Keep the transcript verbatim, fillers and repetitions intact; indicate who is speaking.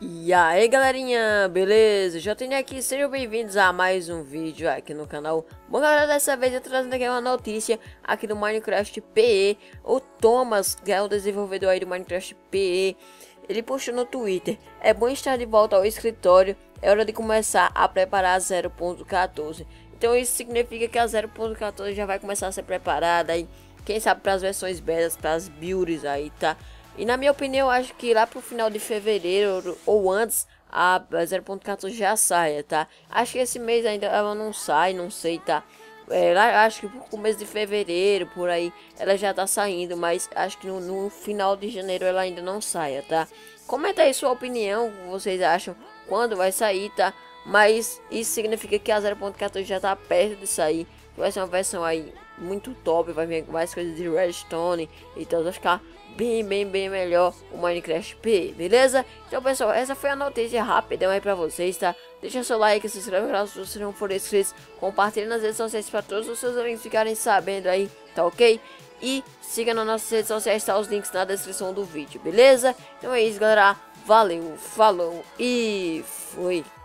Speaker 1: E aí galerinha, beleza? Já tenho aqui, sejam bem-vindos a mais um vídeo aqui no canal. Bom galera, dessa vez eu tô trazendo aqui uma notícia aqui do Minecraft P E. O Thomas, que é o desenvolvedor aí do Minecraft P E, ele postou no Twitter: é bom estar de volta ao escritório, é hora de começar a preparar a zero ponto quatorze. Então isso significa que a zero ponto quatorze já vai começar a ser preparada aí, quem sabe para as versões betas, para as builds aí, tá? E na minha opinião, acho que lá pro final de fevereiro ou antes a zero ponto quatorze já saia, tá? Acho que esse mês ainda ela não sai, não sei, tá? É, lá, acho que pro começo de fevereiro, por aí, ela já tá saindo, mas acho que no, no final de janeiro ela ainda não saia, tá? Comenta aí sua opinião, o que vocês acham, quando vai sair, tá? Mas isso significa que a zero ponto quatorze já tá perto de sair, vai ser uma versão aí muito top, vai vir mais coisas de redstone, então vai ficar bem, bem, bem melhor o Minecraft P E, beleza? Então pessoal, essa foi a notícia rápida aí pra vocês, tá? Deixa seu like, se inscreve no canal se você não for inscrito, compartilha nas redes sociais para todos os seus amigos ficarem sabendo aí, tá ok? E siga nas nossas redes sociais, tá os links na descrição do vídeo, beleza? Então é isso galera, valeu, falou e fui!